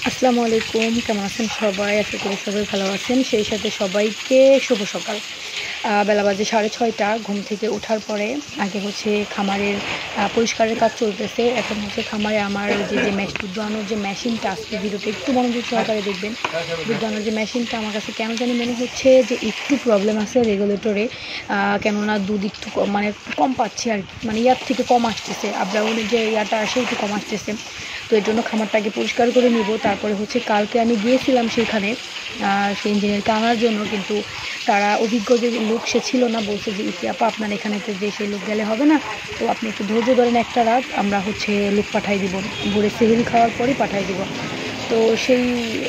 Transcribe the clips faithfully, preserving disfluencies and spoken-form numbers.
আসসালামু আলাইকুম, কেমন আছেন সবাই? আশা করি সবাই ভালো আছেন। সেই সাথে সবাইকে শুভ সকাল। বেলা বাজে সাড়ে ছয়টা। ঘুম থেকে ওঠার পরে আগে হচ্ছে খামারের পরিষ্কারের কাজ চলতেছে। এখন হচ্ছে খামারে আমার যে যে ম্যাশ দুধ দোয়ানোর যে মেশিনটা, আজকে ভিডিওতে একটু মনোযোগ সহকারে দেখবেন। দুধ দোয়ানোর যে মেশিনটা আমার কাছে কেন জানি মনে হচ্ছে যে একটু প্রবলেম আছে রেগুলেটরে, কেননা দুধ একটু মানে কম পাচ্ছে আর কি, মানে ইয়ার থেকে কম আসতেছে, আপডাউনের যে ইয়াটা আসে একটু কম আসতেছে। তো এর জন্য খামারটাকে পরিষ্কার করে নিব। তারপরে হচ্ছে কালকে আমি গিয়েছিলাম সেখানে সেই ইঞ্জিনিয়ারকে আনার জন্য, কিন্তু তারা অভিজ্ঞ যে লোক সে ছিল না। বলছে যে ইতি আপা, আপনার এখানে যে সেই লোক গেলে হবে না, তো আপনি একটু ধৈর্য ধরেন একটা রাত, আমরা হচ্ছে লোক পাঠাই দিব, ভোরে সেহেরি খাওয়ার পরই পাঠাই দিব। তো সেই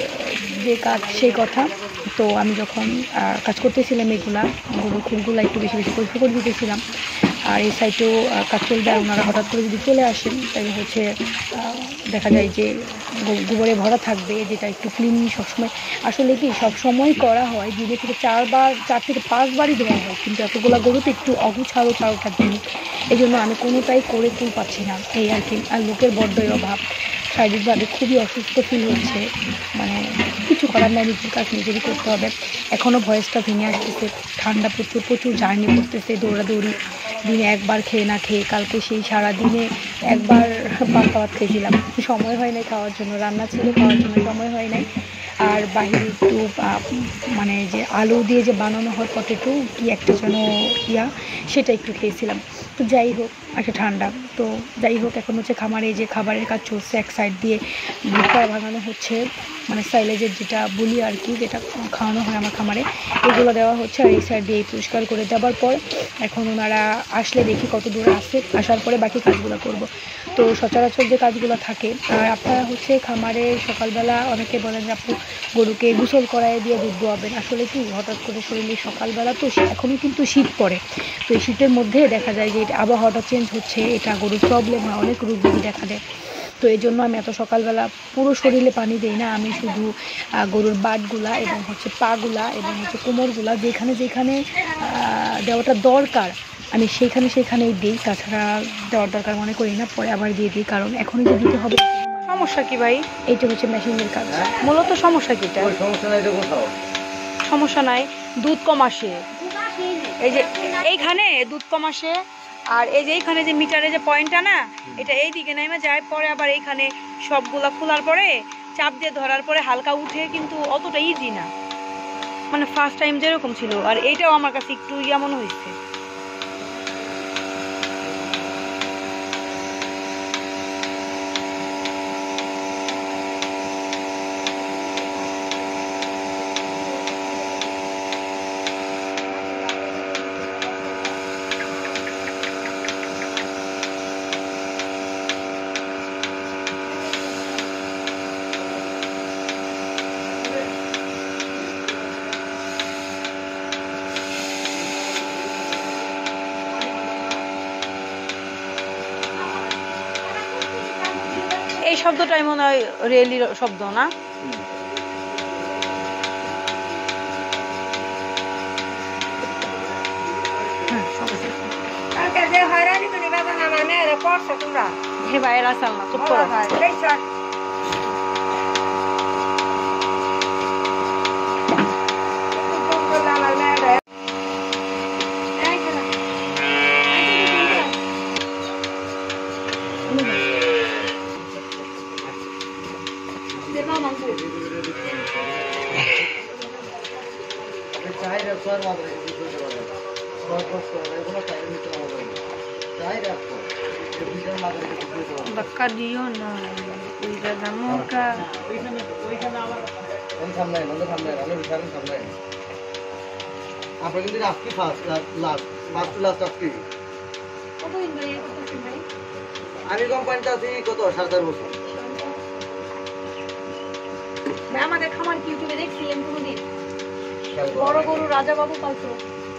যে কাজ সেই কথা। তো আমি যখন কাজ করতেছিলাম এগুলা গরুর খুরগুলো একটু বেশি বেশি পরিষ্কার করে দিতেছিলাম, আর এই সাইডেও কাজ চলবে। আর ওনারা হঠাৎ করে যদি চলে আসেন তাহলে হচ্ছে দেখা যায় যে গোবরে ভরা থাকবে, যেটা একটু ক্লিন সবসময়। আসলে কি সবসময় করা হয়, দিনে থেকে চারবার চার থেকে পাঁচবারই ধোয়া হয়, কিন্তু এতগুলো গরুতে একটু অগুছালো চারোটা দিন। এই জন্য আমি কোনোটাই করে কুল পাচ্ছি না, এই আর কি। আর লোকের বড্ডই অভাব, শারীরিকভাবে খুবই অসুস্থ ফিল হচ্ছে, মানে কিছু করার নাই, নিজের কাজ নিজেরই করতে হবে। এখনও ভয়েসটা ভেঙে আসতেছে, ঠান্ডা প্রচুর প্রচুর জার্নি করতেছে, দৌড়াদৌড়ি, দিনে একবার খেয়ে না খেয়ে। কালকে সেই সারা দিনে একবার পান্তা ভাত খেয়েছিলাম, সময় হয় নাই খাওয়ার জন্য, রান্না ছিল খাওয়ার জন্য সময় হয় নাই। আর বাহিরে একটু মানে যে আলু দিয়ে যে বানানো হয় পটেটো কি একটা যেন ইয়া, সেটা একটু খেয়েছিলাম। তো যাই হোক, একটা ঠান্ডা। তো যাই হোক, এখন হচ্ছে খামারে যে খাবারের কাজ চলছে, এক সাইড দিয়ে ভুট্টা ভাঙানো হচ্ছে, মানে সাইলেজের যেটা বলি আর কি, যেটা খাওয়ানো হয় আমার খামারে, এগুলো দেওয়া হচ্ছে। আর এই সাইড দিয়ে পরিষ্কার করে দেওয়ার পর এখন ওনারা আসলে দেখি কত দূর আসে, আসার পরে বাকি কাজগুলো করব। তো সচরাচর যে কাজগুলো থাকে, আর আপনারা হচ্ছে খামারে সকালবেলা অনেকে বলেন যে আপনি গরুকে গোসল করায় দিয়ে দুধ দোয়াবেন। আসলে কি হঠাৎ করে শরীরে সকালবেলা তো এখনই কিন্তু শীত পড়ে, তো এই শীতের মধ্যে দেখা যায় যে আবহাওয়াটা চেঞ্জ হচ্ছে, এটা গরুর প্রবলেম হয়, অনেক রোগ ব্যাধি দেখা দেয়। তো এই জন্য আমি এত সকালবেলা পুরো শরীরে পানি দিই না, আমি শুধু গরুর বাটগুলা এবং হচ্ছে পাগুলা এবং হচ্ছে কোমরগুলা যেখানে যেখানে দেওয়াটা দরকার আমি সেইখানে সেখানেই দিই, তাছাড়া দেওয়ার দরকার মনে করি না, পরে আবার দিয়ে দিই, কারণ এখনই যে দিতে হবে। সমস্যা কি ভাই? এইটা হচ্ছে মেশিনের কাজ। মূলত সমস্যা কিটা? সমস্যা নাই, দুধ কম আসে, এই যে এইখানে দুধ কম আসে, আর এই যে এইখানে যে মিটারে যে পয়েন্টটা না, এটা এই দিকে নেমে যায়, পরে আবার এইখানে সবগুলা খোলার পরে চাপ দিয়ে ধরার পরে হালকা উঠে, কিন্তু অতটা ইজি না, মানে ফার্স্ট টাইম যেরকম ছিল। আর এইটাও আমার কাছে একটু ইয়া মনে হয়েছে। এই শব্দটাই মনে হয় রেলির শব্দ না? হে ভাই রাসাল না, চুপ করো। Baka diyo na uida na mo ka. আপনার কিন্তু আজকে ফার্স্ট লাস্ট ফার্স্ট লাস্ট আজকে আমি কোম্পানিতে আছি কত সাত চার বছর। আমাদের খামার কি ইউটিউবে দেখছি আমি কোনোদিন বড় গরু রাজা বাবু পালতো,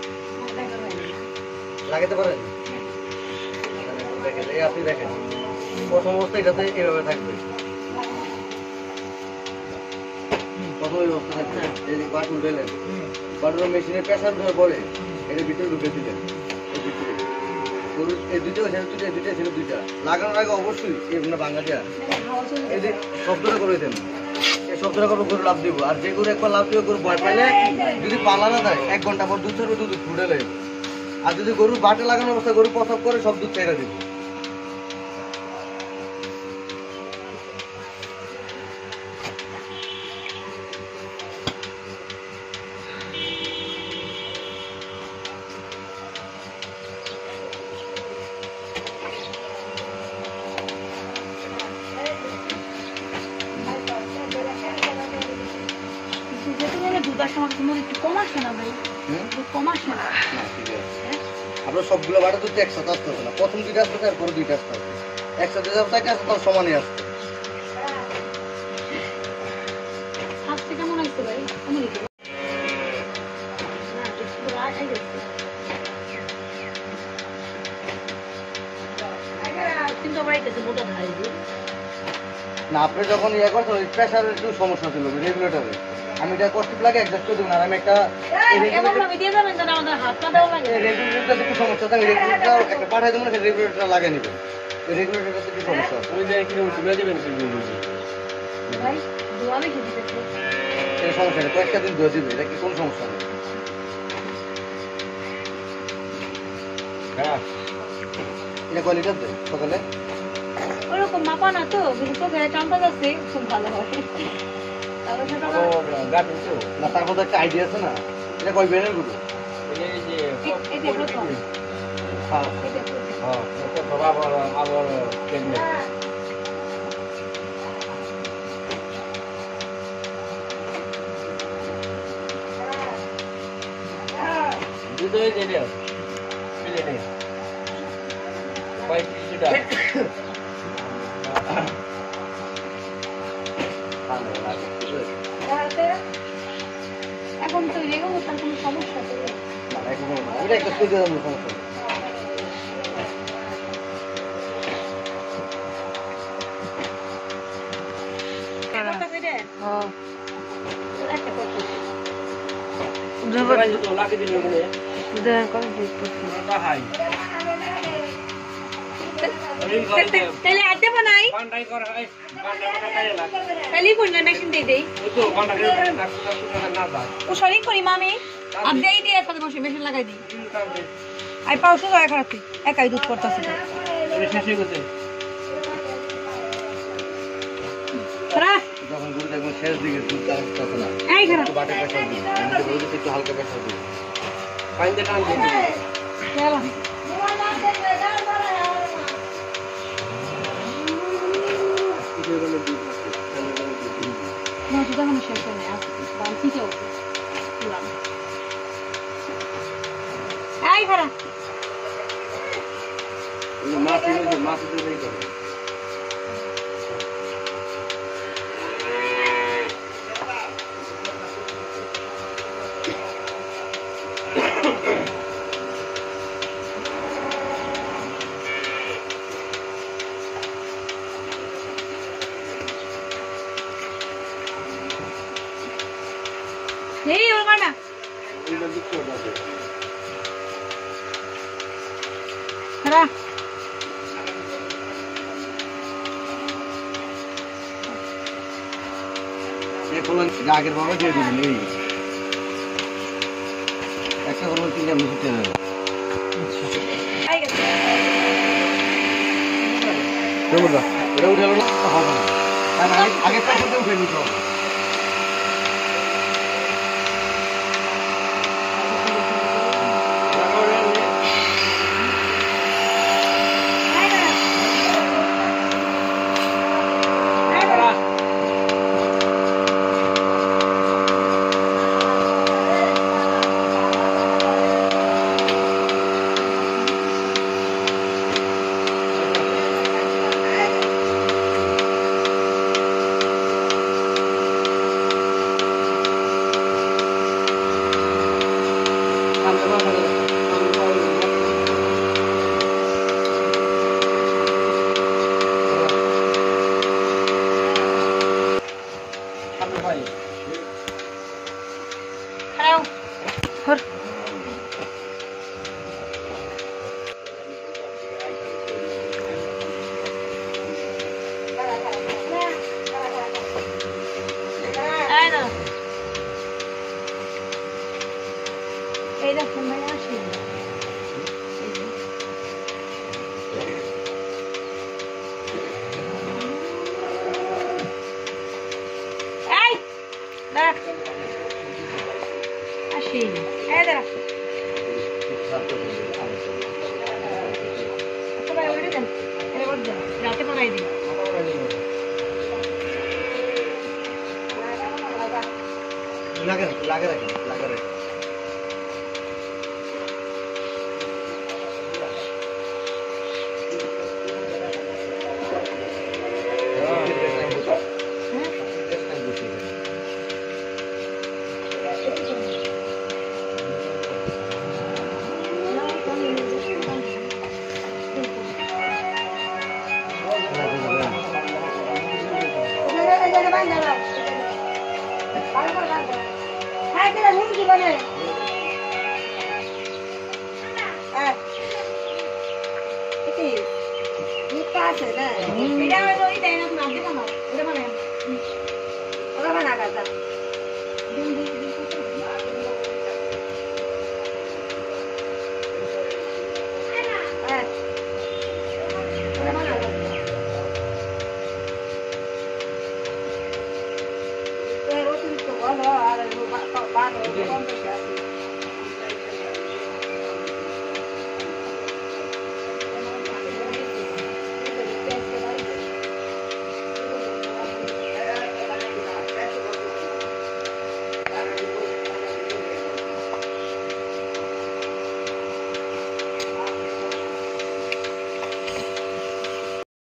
লাগাতে পারেন? দেখেন এই আপনি দেখেন প্রথম অবস্থায় এটাতে এভাবে থাকবে, প্রথম অবস্থা থাকবে এই বাটন দিলেন, বাটনের মেশিনের প্রেসার ধরে পরে এর ভিতরে ঢুকে দিলেন, এই ভিতরে এই দুটো ছিল দুটো দুটো ছিল দুইটা লাগানোর আগে অবশ্যই এই ভাঙা দেওয়া এই যে শব্দটা করে দেন। সব ধরে করবো গরু লাভ দিব আর যে গরু একবার লাভ দিব গরু ভয় পাইলে যদি পালা না দেয় এক ঘন্টা পর দুধ ছাড়বে দুধ ফুটে লাগবে আর যদি গরু বাটে লাগানো অবস্থা গরু প্রসব করে সব দুধ ছেড়ে দিব আপনার সবগুলো বাটা দুধ একসাথে আসতে হবে না প্রথম দুইটা আসতে আর পরে দুইটা আসতে হবে একসাথে যাও তাই আসতে তার সমানই আসতে না আপনি যখন ইয়ে করছেন ওই প্রেশারের একটু সমস্যা ছিল রেগুলেটরে আমি এটা কষ্ট লাগে অ্যাডজাস্ট করে দেবো না আমি একটা রেগুলেটরটা একটু সমস্যা থাকে রেগুলেটরটা একটা পাঠাই দেবো না রেগুলেটরটা লাগিয়ে নেবেন রেগুলেটরটা একটু সমস্যা আছে এটা সমস্যা নেই কয়েকটা দিন ধুয়ে দিবে এটা কি কোনো সমস্যা নেই এটা কয় লিটার দেয় সকালে ওরকম মাপা না তো কিন্তু চোখে টানটা যাচ্ছে খুব ভালো হয় না তার মধ্যে একটা আইডিয়া আছে না এটা কয় বেনের গুলো এখন তো রেগুলার তার কোনো সমস্যা নেই না এখন এটা একটা সুযোগ আমরা সমস্যা তাহলে আড্ডা বানাই তাহলে কোন মেশিন দিয়ে দেই ও সরি করি মামি আপডেই দিয়ে সাথে বসে মেশিন লাগাই দিই আই পাউছো তো এক রাতে একাই দুধ করতেছে যখন গরু দেখবেন শেষ দিকে দুধ আসতেছে না এই খারাপ একটু বাটে প্রেশার দিন রোদে একটু হালকা প্রেশার দিন পাইতে টান দিন চলো No, yo tengo mucha gente. Bancito. Ay, cara. মাছ মাছ দিয়ে করে Hey, hermana. Cara. ये कोलन जाकर बाबा दे दी नहीं ऐसा कोलन तीन जन मुझे दे Ay, que तो बोला ये उठा लो हाँ हाँ आगे आगे पैसे तो उठे नहीं तो আসি এই দাঁড়া সবাই ওইটা দেন এবার দেন রাতে বানাই দিন লাগে লাগে রাখেন লাগে রাখেন অতিরিক্ত ভালো আর